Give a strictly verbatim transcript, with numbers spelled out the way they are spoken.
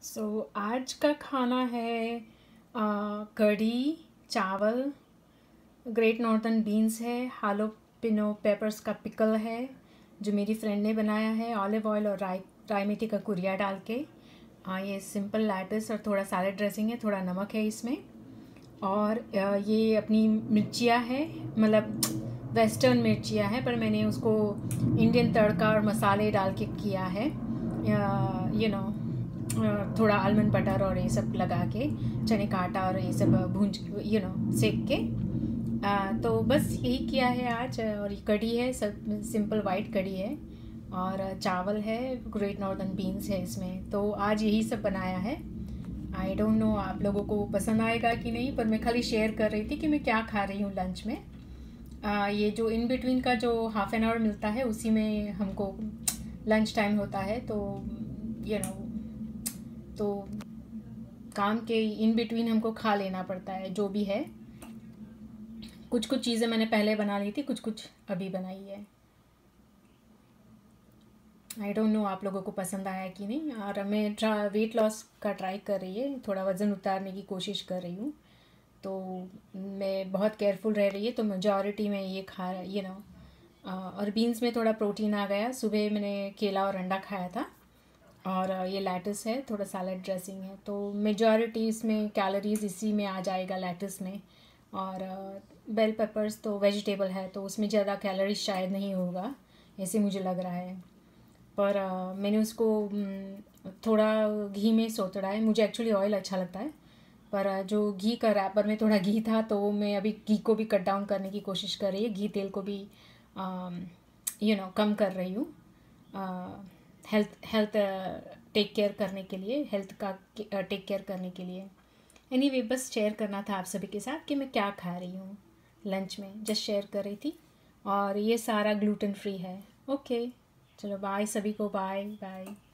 सो so, आज का खाना है आ, कढ़ी चावल, ग्रेट नॉर्थन बीन्स है, हालोपिनो पेपर्स का पिकल है जो मेरी फ्रेंड ने बनाया है, ऑलिव ऑयल और राई राई मेथी का कुरिया डाल के। आ, ये सिंपल लैटिस और थोड़ा सैलेड ड्रेसिंग है, थोड़ा नमक है इसमें। और आ, ये अपनी मिर्चियाँ है, मतलब वेस्टर्न मिर्चियाँ है, पर मैंने उसको इंडियन तड़का और मसाले डाल के किया है। यू नो थोड़ा आलमंड बटर और ये सब लगा के, चने का आटा और ये सब भूंज यू नो सेक के। आ, तो बस यही किया है आज। और ये कढ़ी है, सब सिंपल वाइट कढ़ी है, और चावल है, ग्रेट नॉर्थन बीन्स है इसमें। तो आज यही सब बनाया है। आई डोंट नो आप लोगों को पसंद आएगा कि नहीं, पर मैं खाली शेयर कर रही थी कि मैं क्या खा रही हूँ लंच में। आ, ये जो इन बिटवीन का जो हाफ एन आवर मिलता है उसी में हमको लंच टाइम होता है, तो यू you नो know, तो काम के इन बिटवीन हमको खा लेना पड़ता है जो भी है। कुछ कुछ चीज़ें मैंने पहले बना ली थी, कुछ कुछ अभी बनाई है। आई डोंट नो आप लोगों को पसंद आया कि नहीं। और मैं ट्रा वेट लॉस का ट्राई कर रही है, थोड़ा वज़न उतारने की कोशिश कर रही हूँ, तो मैं बहुत केयरफुल रह रही है, तो मेजॉरिटी में ये खा ये ना। और बीन्स में थोड़ा प्रोटीन आ गया। सुबह मैंने केला और अंडा खाया था, और ये लैटिस है, थोड़ा सैलेड ड्रेसिंग है, तो मेजॉरिटी इसमें कैलोरीज इसी में आ जाएगा लैटिस में। और बेल पेपर्स तो वेजिटेबल है, तो उसमें ज़्यादा कैलोरीज शायद नहीं होगा, ऐसे मुझे लग रहा है। पर uh, मैंने उसको um, थोड़ा घी में सोतड़ा है। मुझे एक्चुअली ऑयल अच्छा लगता है, पर uh, जो घी का रैपर में थोड़ा घी था, तो मैं अभी घी को भी कट डाउन करने की कोशिश कर रही है, घी तेल को भी यू नो कम कर रही हूँ, हेल्थ हेल्थ टेक केयर करने के लिए, हेल्थ का टेक केयर करने के लिए। एनीवे, बस शेयर करना था आप सभी के साथ कि मैं क्या खा रही हूँ लंच में, जस्ट शेयर कर रही थी। और ये सारा ग्लूटेन फ्री है। ओके, चलो बाय सभी को, बाय बाय।